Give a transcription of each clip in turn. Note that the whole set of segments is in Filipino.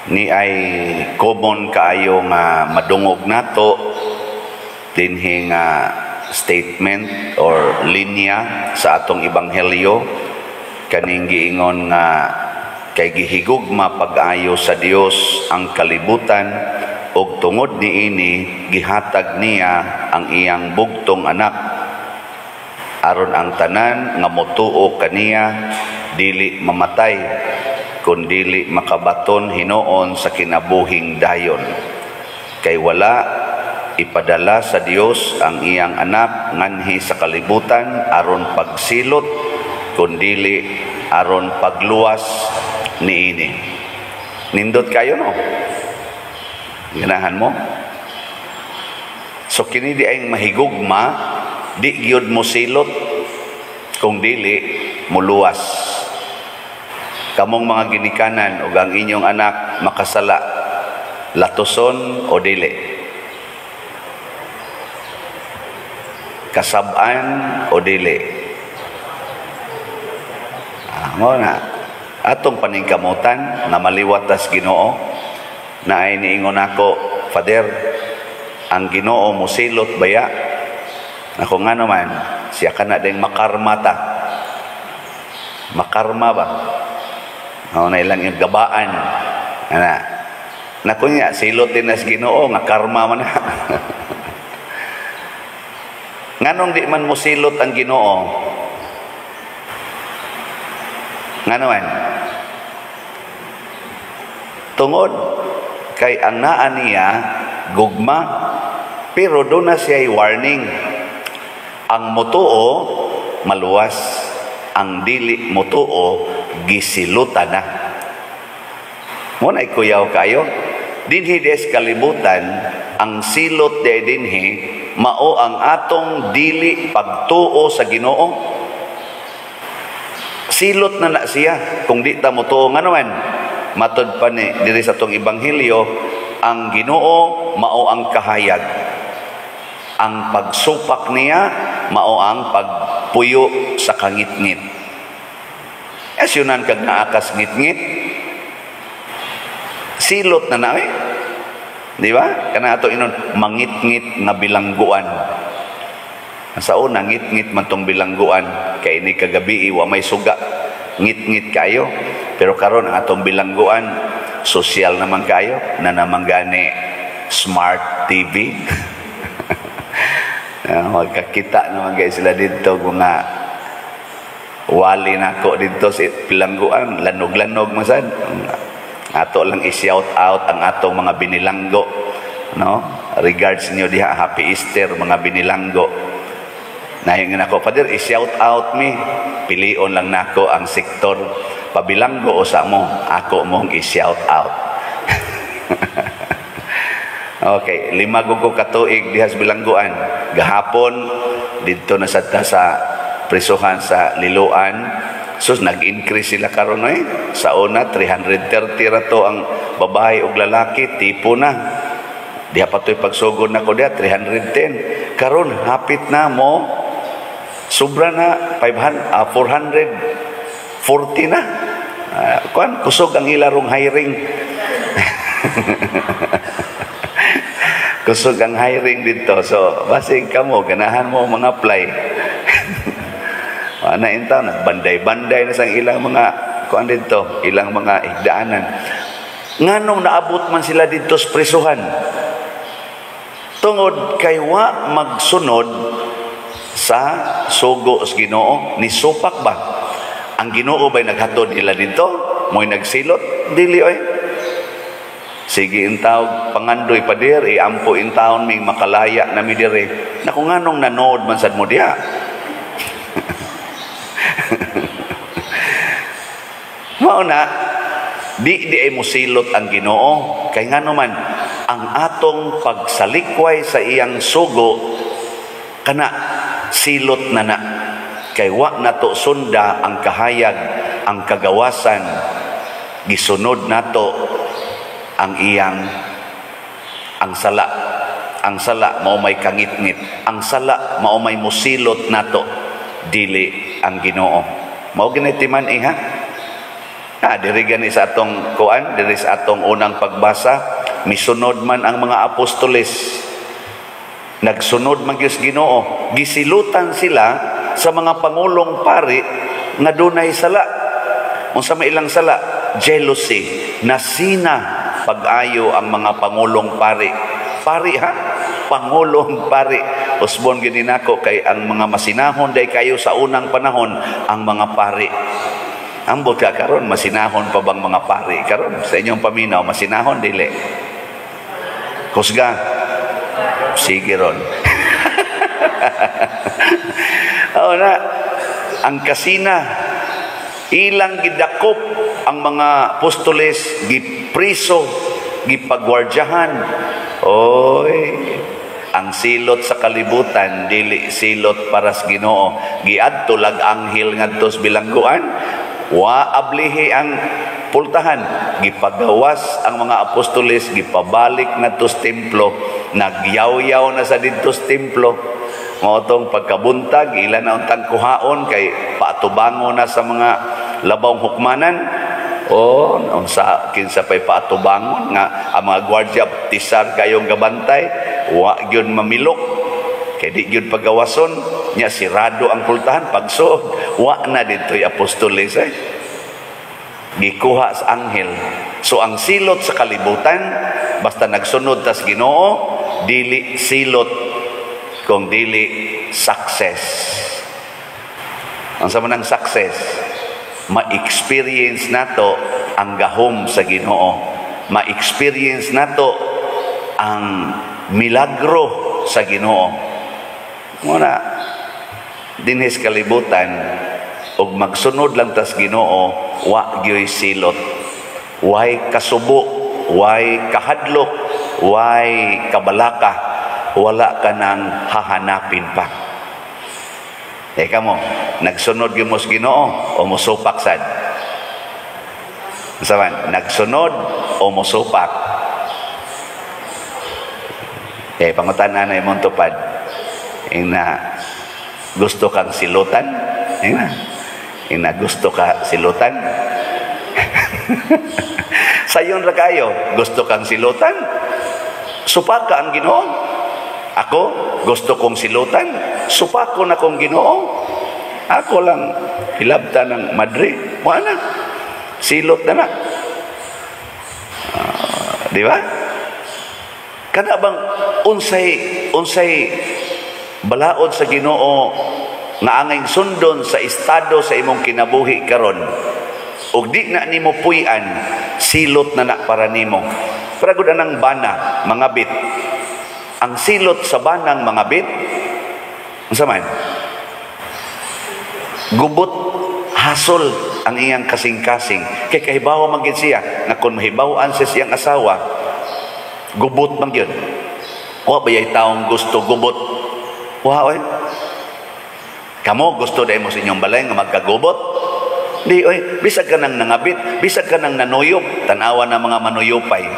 ni ay common kaayo nga madungog nato dinhi nga statement or linya sa atong ebanghelyo kaning giingon nga kay gihigugma pag-ayo sa Dios ang kalibutan ug tungod niini gihatag niya ang iyang bugtong anak aron ang tanan nga motuo kaniya dili mamatay kundili makabaton hinuon sa kinabuhing dayon. Kay wala ipadala sa Dios ang iyang anak nganhi sa kalibutan aron pagsilot kundili aron pagluwas niini. Nindot kayo no? Ganahan mo? So kini di ay mahigugma, di gyud mo silot kung dili muluwas. Kamong mga ginikanan o ang inyong anak makasala, latuson o dili, kasab-an o dili. Mo na atong paningkamutan na maliwatas Ginoo na ay niingon ako, Father, ang Ginoo musilot baya? Ako nga naman, siya ka na din makarmata. Makarma ba? O na ilang yung gabaan. Nakunya, silot din as Ginoo, nga karma man na. Nganong di man mo silot ang Ginoo? Nga naman, tungod kay ang naa niya gugma, pero doon na siya warning. Ang motuo maluwas, ang dili motuo gisilutan na. Muna ikuyaw kayo, dinhi des kalibutan, ang silot de dinhi mao ang atong dili pagtuo sa Ginoo. Silot na siya kung di ta motuo. Nga naman, matod pa ni diri sa tong ebanghelyo, ang Ginoo mao ang kahayag. Ang pagsupak niya mao ang pagpuyo sa kangit-ngit. Asyunan kag naakas ngit-ngit, silot na nawe. Di ba? Kana ato inon mangit-ngit nga bilangguan. Sa una ngit-ngit man tong bilangguan kay ini kagabi wa may suga. Ngit-ngit kayo. Pero karon ang atong bilangguan social naman kayo na naman gani smart TV. Magkakita naman guys sila dito mga wali nako dito sa bilangguan, lanog-lanog masad. Ato lang i-shout out ang atong mga binilanggo, no? Regards niyo diha, Happy Easter mga binilanggo. Nahingan ako, Father, i-shout out me. Pilion lang nako ang sektor pabilanggo o sa mo, ako mong i-shout out. Okay, 5 gugo katuig diha sa bilangguan. Gahapon dito na sa prisuhan sa Liloan. Sus, nag-increase sila karon sa una 330 rato ang babae ug lalaki, tipo na. Diha patoy pagsugod nako diha 310. Karon hapit na mo sobra na 440 na. Kuan kusog ang ilarong hiring. Kusog ang hiring dito. So, basig ka mo, ganahan mo mga apply. Ana intaw nagbanday-banday na sang ilang mga kuan dito, ilang mga igdaanan. Nganong naabot man sila dito sa prisuhan? Tungod kay wa magsunod sa sugo sa Ginoo, ni supak ba? Ang Ginoo ba'y naghatod nila dito? Mo'y nagsilot? Dili oy. Sige intaw pangandoy pa dir, iampo intawon ming makalaya na mi dire. Naku nganong nanood man sad mo diha? Mao na di ay musilot ang Ginoo kay ngano man ang atong pagsalikway sa iyang sugo kana silot na kay wa nato sunda ang kahayag, ang kagawasan, gisunod nato ang sala. Ang sala mao may kangit-ngit, ang sala mao may musilot nato, dili ang Ginoo. Mao ginitiman ha. Diri gani sa atong kuan, diri sa atong unang pagbasa, misunod man ang mga apostoles. Nagsunod man gyud Ginoo. Gisilutan sila sa mga pangulong pari nga dunay sala. Unsa may ilang sala? Jealousy. Nasina pag-ayo ang mga pangulong pari. Pari ha? Pangulong pari. Usbon gini nako kay ang mga masinahon day kayo sa unang panahon ang mga pari. Ambot ka karon masinahon pa bang mga pari karon sa inyong paminaw masinahon dili? Kusga. Sige ron. Na ang kasina ilang gidakop ang mga apostoles gipriso gipagwardyahan. Oy, ang silot sa kalibutan dili silot para sa Ginoo. Giadto lag anghel ngadto sa bilangguan, wa ablihi ang pultahan. Gipagawas ang mga apostoles, gipabalik ngadto sa templo, nagyaw-yaw na sa didto sa templo. Ngotong pagkabuntag ilan na untang kuhaon kay paatubango na sa mga labawng hukmanan. Unsa kinsa pay paatubangon nga ang mga gwardiya tisar kayong gabantay, wa gyud mamilok kay di gyud pagawason nya sirado ang pultahan pagsuod. Wa na ditoy apostoles gikuha sa anghel. So ang silot sa kalibutan basta nagsunod tas Ginoo, dili silot kung dili success. Ang sama ng success, ma-experience nato ang gahom sa Ginoo, ma-experience nato ang milagro sa Ginoo. Muna dinhis kalibutan og magsunod lang tas Ginoo, wa gyoy silot, way kasubo, way kahadlok, way kabalaka, wala ka nang hahanapin pa. Kamo, nagsunod gyud mo sa Ginoo o mosupak sad? Saman, nagsunod o mosupak? Pangutan-an na imong tupad. Ina gusto kang silutan? Ina gusto ka silutan? Sayon ra kayo, gusto kang silutan? Supak ka ang Ginoo? Ako, gusto kong silutan? Supako na kong Ginoo? Ako lang hilabta ng madre. Wala. Silot na na. Di ba? Kana bang unsay balaod sa Ginoo nga angay sundon sa estado sa imong kinabuhi karon? Ug di na nimo puy-an, silot na na para nimo. Para gud anang bana, mga bit. Ang silot sa banang mga bit, unsa man? Gubot, hasol ang iyang kasing-kasing. Kay kahibaw man gyud siya nga kun mahibaw-an sa siyang asawa, gubot man gyud. Wa bayay taong gusto gubot. Wa oy. Kamo gusto dai mo sa inyong balay nga magkagubot? Di oy, bisag ka nang nangabit, bisag ka nang nanuyop, tanawa na mga manuyopay.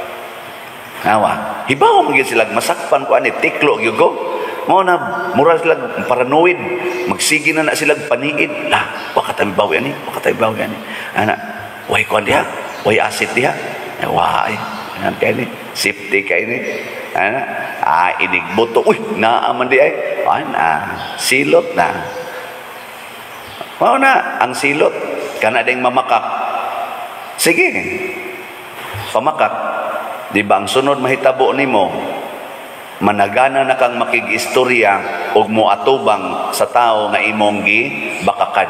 Nawa, hibaw mo sila masakpan ko ani tiklo gyud ko. Mo na mura sila paranoid, magsige na sila paniid. Wa ka tabibaw ani, wa ka tabibaw ani. Ana, way kon diha, way asit diha. Wa ay, nan kay ni, safety kay ni. Ana, inigboto. Uy, naaman di ay. Silot na. Mao na ang silot kana ding mamakak. Sige. Pamakak. Di ba ang sunod mahitabo nimo, managana na kang makig-istorya og moatubang sa tao nga imong gibakakan.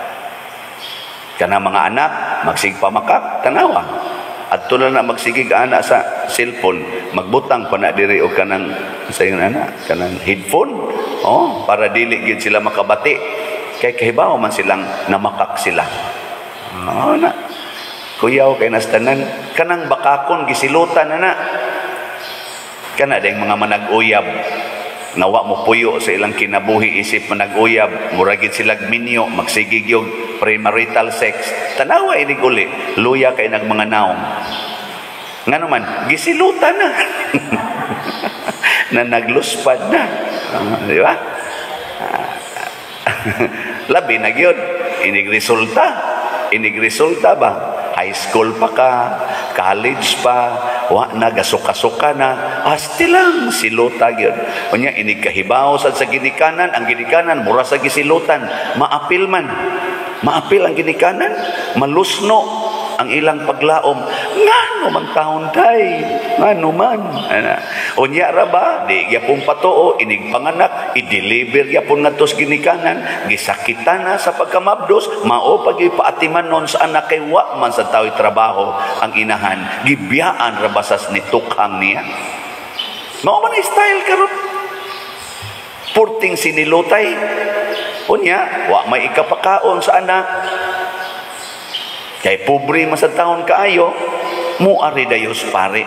Kana mga anak magsigpamakak tanawa. Adto na magsigig ana sa cellphone, magbutang pa na diri og kanang sa iyon ana, kanang headphone. Para dili gyud sila makabati. Kay kahibaw man silang namakak sila. Na. Kuyaw kay nastanan kanang bakakon gisilutan na. Kana ding mga manag-uyab nawa mo puyo sa ilang kinabuhi isip manag-uyab, muragid sila minyo, magsigig yung premarital sex. Tanawa inig uli, luya kay nag mga naong. Nga naman, gisilutan na. Na nagluspad na. Di ba? Labi na gyud, inig resulta. Inigresulta ba? High school pa ka, college pa, wa na, gasuka-suka na, asti lang, siluta yun. Kunya, inigkahibaw sa ginikanan, ang ginikanan, mura sa gisilutan, maapil man. Maapil ang ginikanan, malusno ang ilang paglaom. Ngano man taon day, ngano man. Unya ra ba, di yapong patoo, inigpanganak, i-deliver yapong natos ginikanan, gisakitan na sa pagkamabdos, mao pagipaatiman non sa anak kay wa man sa tao'y trabaho ang inahan, gibiyaan ra basas ni tukhang niya. Mao man style karon. Purting sinilutay. Unya, wa may ikapakaon sa anak. Kay pobre man sa taon kaayo, muari dayos pare.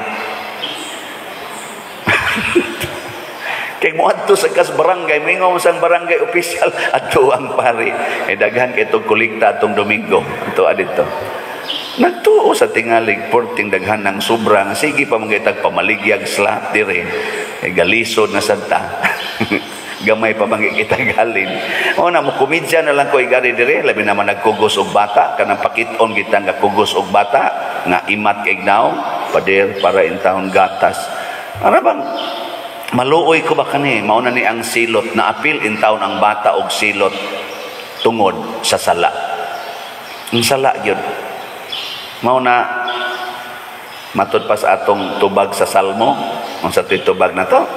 Kay mo adto sa kas barangay, mingaw sang barangay official adto ang pare. Daghan kay tong kolekta atong Domingo. Adto adito. Nagtuo sa tingalig porting daghan ng sobra. Sige pa mga pamaligyag slot dire. Galisod na santa. Gamay pa kita galin. O na mo komedya na lang ko igari dire, labi naman nagkugos og bata, kanang pakiton kita nga kugos og bata nga imat kay ignaw, pader para in taon gatas. Ano bang maluoy ko ba kani, mao na ni ang silot na apil in taon ang bata og silot tungod sa sala. Ang sala gyud. Mao na matud pa sa atong tubag sa Salmo, ang sa tubag na to.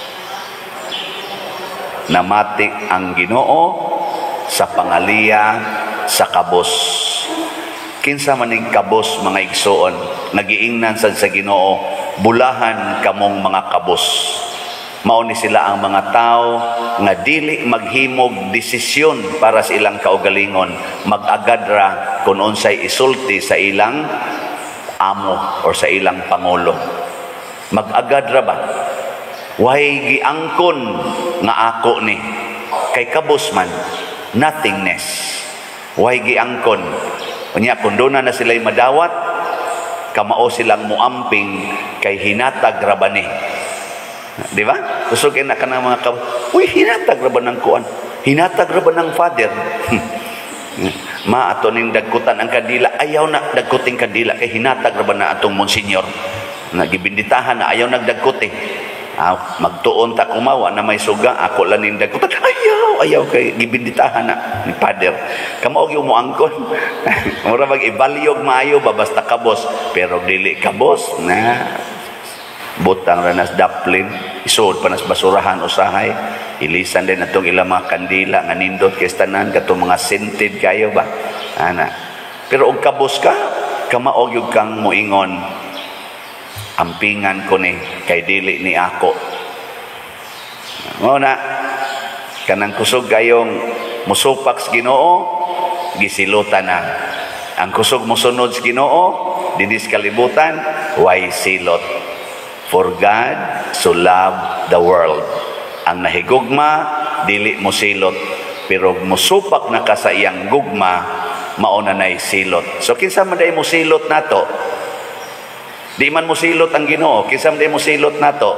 Namati ang Ginoo sa pangaliya sa kabos. Kinsa maning kabos mga igsoon, nagiingnan sad sa Ginoo, bulahan kamong mga kabos. Mao ni sila ang mga tao nga dili maghimog desisyon para sa ilang kaugalingon, mag-agadra kung unsay isulti sa ilang amo or sa ilang pangulo. Mag-agadra ba? Way giangkon nga ako ni kay kabos man, nothingness. Way giangkon. Unya kun doon na sila'y madawat, kamao silang muamping kay hinatag rabani. Di ba? Kusugin na ka ng mga uy, hinatag raban ng kuan. Hinatag raban ng father. Ma ato ning dagkutan ang kandila, ayaw na dagkuting kandila kay hinatag raban na atong monsenyor. Nagibinditahan na ayaw nagdagkuti. Magtuon ta kumawa na may suga, ako lang ning dagkutan. Ayaw kay gibinditahan na ni father. Kamao gyud mo angkon. Mura mag-ibalyog maayo ba basta kabos, pero dili kabos na butang ranas daplin, isuod pa nas basurahan usahay, ilisan din atong ilang mga kandila nga nindot kay tanan katong mga scented kayo ba ana. Pero og kabos ka, kamao gyud kang moingon, ampingan ko ni kay dili ni ako. Mo na kanang kusog kayong musupak sa Ginoo, gisilutan na. Ang kusog mosunod sa Ginoo, dinis kalibutan, way silot. For God so loved the world. Ang nahigugma, dili mo silot. Pero musupak na ka sa iyang gugma, mauna na'y silot. So kinsa man day mo silot nato? Di man mo silot ang Ginoo. Kinsa man day mo silot nato?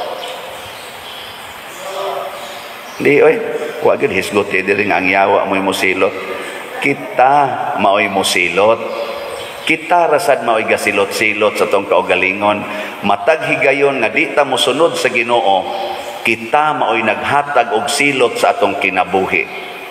Di oy, wa gyud hisgot diri nga ang yawa mo silot. Kita maoy mo silot. Kita rasad maoy gasilot-silot sa tong kaugalingon. Matag higayon nga di ta mosunod sa Ginoo, kita maoy naghatag og silot sa atong kinabuhi.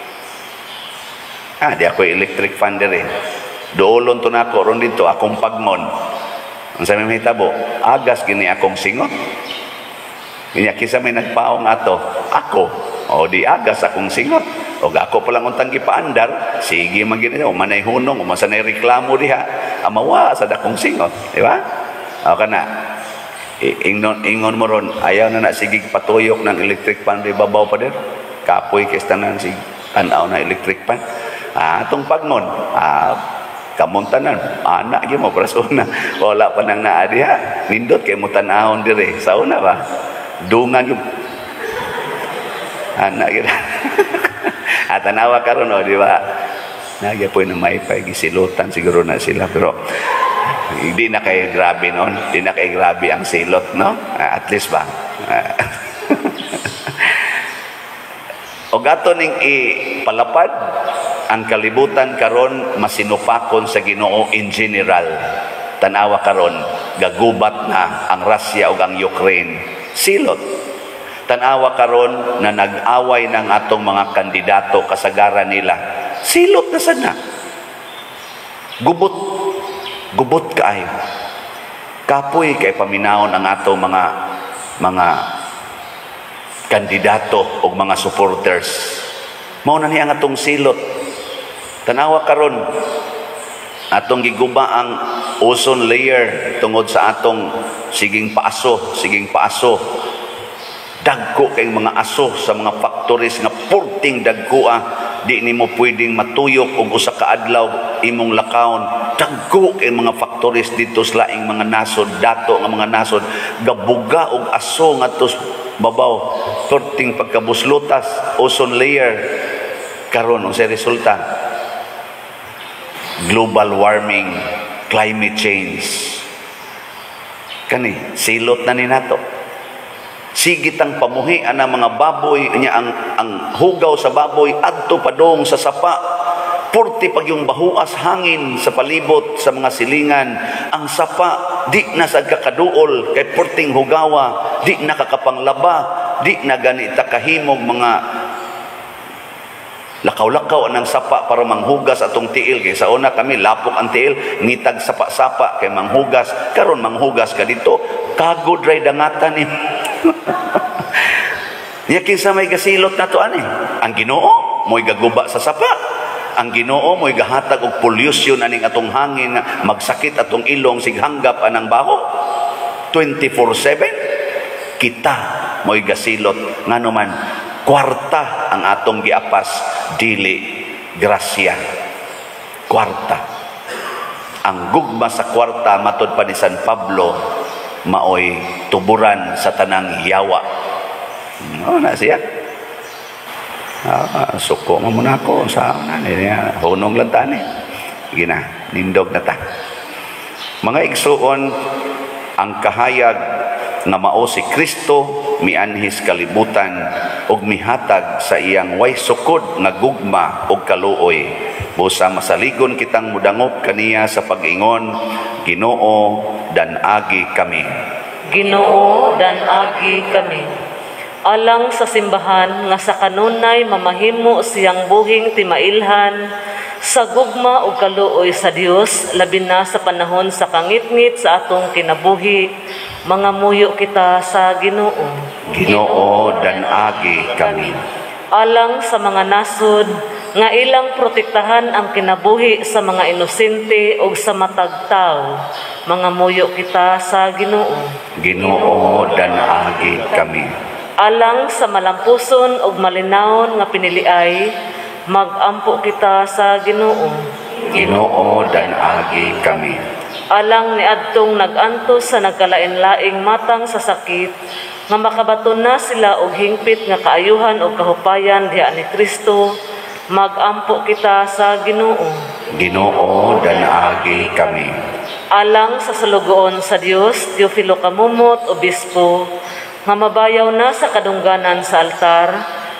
Di ako electric fan diri. Doolon to nako ron dito akong pagmon. Ang sa may hitabo, agas gini akong singot. Kanya kisa may nagpaong ato, ako, o di agas akong singot. O ako palang untang gipaandar, sige magina o manay hunong, o masanay reklamo diha, amawa sa dakong singot, di ba? O kana, ingon mo ron, ayaw na sige patuyok ng electric pan, di babaw pa din, kapoy kistanan sige, tanaw na electric pan. Atong pagnon, kamuntanan, anak yun mo, prasuna, wala pa nang naa diha, nindot kay mo tanahon dire, sa una ba? Dungan yung anak yun. At tanawa ka ron, di ba? Nagya po yung may pagisilutan siguro na sila, pero hindi na kayo grabe noon. Hindi na kayo grabe ang silot, no? At least ba? O gato ning ipalapad ang kalibutan karon masinupakon sa Ginoo in general. Tanawa karon gagubat na ang Russia ug ang Ukraine. Silot. Tanawa karon na nag-away ng atong mga kandidato kasagaran nila. Silot na sana. Gubot kaayo. Kapoy kay paminawon ang atong mga kandidato o mga supporters. Mao na ni ang atong silot. Tanawa karon atong giguba ang ozone layer tungod sa atong siging paaso. Dagko kay mga aso sa mga factories nga purting dagkoa, di nimo pwedeng matuyok og usa ka adlaw imong lakawon. Dagko kay mga factories dito sa laing mga nasod, dato nga mga nasod gabuga og aso ngadto babaw. Purting pagkabuslutas, ozone layer karon unsay resulta? Global warming, climate change. Kani silot na ni nato. Sigit ang pamuhian ng mga baboy niya, ang hugaw sa baboy adto padong sa sapa. Purti pag yung bahuas hangin sa palibot sa mga silingan, ang sapa di na sa kakaduol kay purting hugawa, di na kakapanglaba, di na ganita kahimog mga lakaw-lakaw ng sapa para manghugas atong tiil. Kay sa una kami lapok ang tiil, ngitag sapa-sapa kay manghugas. Karon manghugas ka dito, kagod ray dangatan ni. Yakin sa may gasilot na to ani. Ang Ginoo mo'y gaguba sa sapa. Ang Ginoo mo'y gahatag og pollution aning atong hangin, magsakit atong ilong sighanggap anang baho. 24/7 kita mo'y gasilot ngano man kwarta ang atong giapas, dili grasya. Kwarta. Ang gugma sa kwarta matud pa ni San Pablo maoy tuburan sa tanang yawa. Na siya. Suko mo muna ako sa niya. Hunong lang tani. Gina, nindog na ta. Mga igsuon, ang kahayag nga mao si Kristo mianhis kalibutan ug mihatag sa iyang way sukod nga gugma ug kaluoy. Busa masaligon kitang mudangop kaniya sa pag-ingon, Ginoo dan-agi kami. Ginoo dan-agi kami. Alang sa simbahan nga sa kanunay mamahimo siyang buhing timailhan sa gugma ug kaluoy sa Dios labi na sa panahon sa kangitngit sa atong kinabuhi. Mga muyo kita sa Ginoo. Ginoo dan-agi kami. Alang sa mga nasod nga ilang protektahan ang kinabuhi sa mga inosente ug sa matag tawo. Mga muyo kita sa Ginoo. Ginoo dan-agi kami. Alang sa malampuson ug malinawon nga piniliay, magampo kita sa Ginoo. Ginoo dan-agi kami. Alang ni adtong nagantos sa nagkalain-laing matang sa sakit, nga makabaton na sila og hingpit nga kaayuhan ug kahupayan diha ni Kristo, magampo kita sa Ginoo. Ginoo dan-agi kami. Alang sa salugoon sa Dios, Teofilo Kamumot, obispo, nga mabayaw na sa kadungganan sa altar,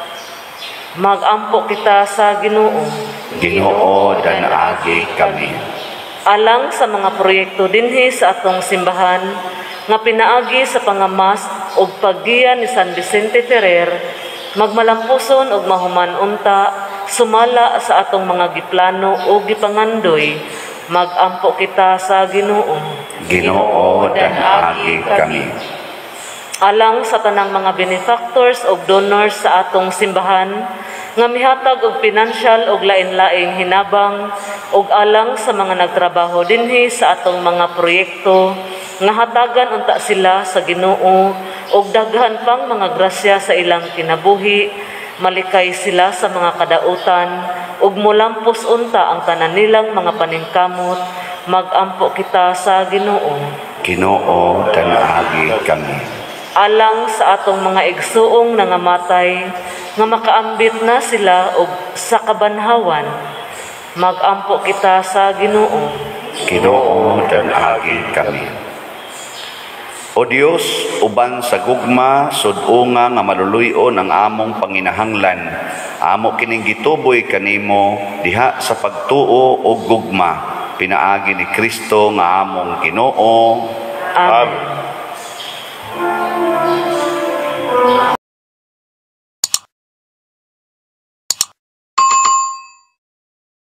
magampo kita sa Ginoo. Ginoo dan-agi kami. Alang sa mga proyekto dinhi sa atong simbahan nga pinaagi sa pangamas ug paggiya ni San Vicente Ferrer, magmalampuson ug mahuman unta sumala sa atong mga giplano ug gipangandoy, magampo kita sa Ginoo. Ginoo dan-agi kami. Alang sa tanang mga benefactors ug donors sa atong simbahan nga mihatag og pinansyal ug lain-laing hinabang ug alang sa mga nagtrabaho dinhi sa atong mga proyekto nga hatagan unta sila sa Ginoo ug daghan pang mga grasya sa ilang kinabuhi, malikay sila sa mga kadautan ug molampos unta ang tanan nilang mga paningkamot, magampo kita sa Ginoo. Ginoo dan-agi kami. Alang sa atong mga igsuong nangamatay nga makaambit na sila og sa kabanhawan, magampo kita sa Ginoo. Ginoo dan-agi kami. O Dios, uban sa gugma, sud-unga nga maluluyon ang among panginahanglan. Amo kining gituboy kanimo diha sa pagtuo o gugma. Pinaagi ni Kristo nga among Ginoo. Amen.